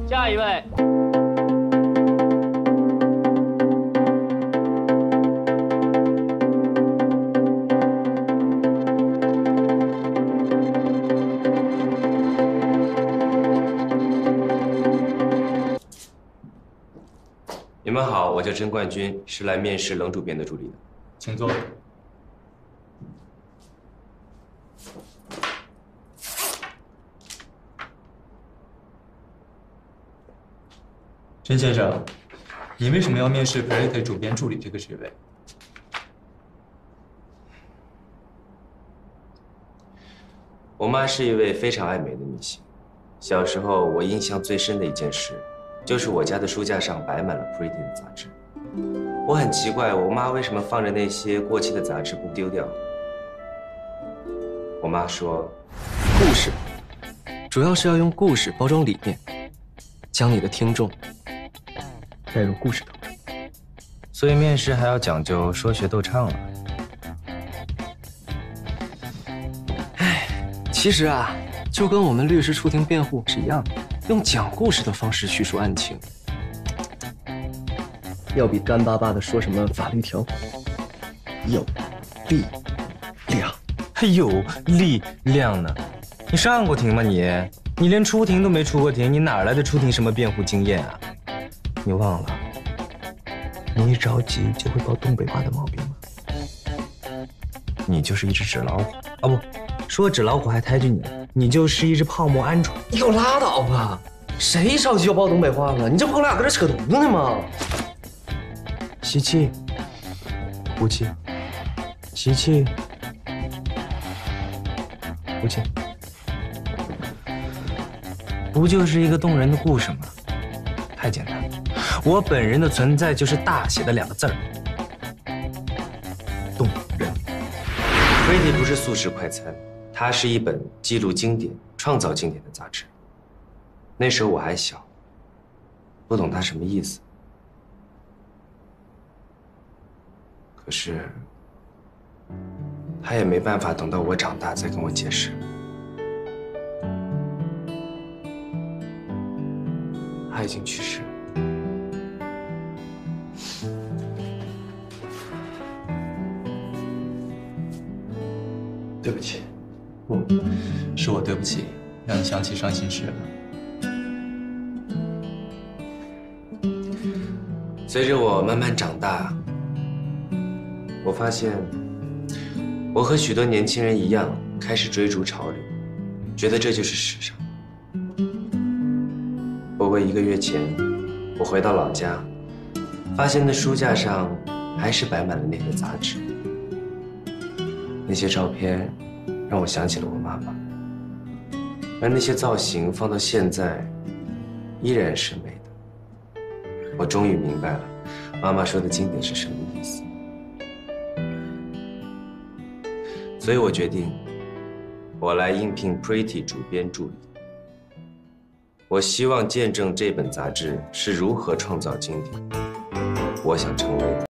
下一位。 你们好，我叫甄冠军，是来面试冷主编的助理的， 请坐。甄先生，你为什么要面试 Prairie 主编助理这个职位？ 我妈是一位非常爱美的女性。小时候，我印象最深的一件事，就是我家的书架上摆满了 Prairie 的杂志。我很奇怪，我妈为什么放着那些过期的杂志不丢掉？我妈说， 故事，主要是要用故事包装理念，将你的听众带入故事当中。 所以面试还要讲究说学逗唱了。 其实啊，就跟我们律师出庭辩护是一样的，用讲故事的方式叙述案情，要比干巴巴的说什么法律条款有力量。 还有力量呢？你上过庭吗你？你连出庭都没出过庭，你哪来的出庭什么辩护经验啊？你忘了，你一着急就会报东北话的毛病吗？你就是一只纸老虎啊！不，说纸老虎还抬举你，你就是一只泡沫鹌鹑。 你给我拉倒吧！谁着急要报东北话了？你这不跟我俩搁这扯犊子呢吗？ 吸气，呼气，吸气，呼气，不就是一个动人的故事吗？太简单了。我本人的存在就是大写的2个字儿：动人。 Prairie 不是速食快餐，它是一本记录经典、创造经典的杂志。那时候我还小，不懂它什么意思。可是，他也没办法等到我长大再跟我解释。他已经去世了。 对不起，是我对不起，让你想起伤心事了。 随着我慢慢长大，我发现，我和许多年轻人一样，开始追逐潮流，觉得这就是时尚。不过1个月前，我回到老家，发现那书架上还是摆满了那些杂志。那些照片让我想起了我妈妈，而那些造型放到现在，依然是美的。我终于明白了，妈妈说的经典是什么意思。所以我决定，我来应聘 Prairie 主编助理。我希望见证这本杂志是如何创造经典。我想成为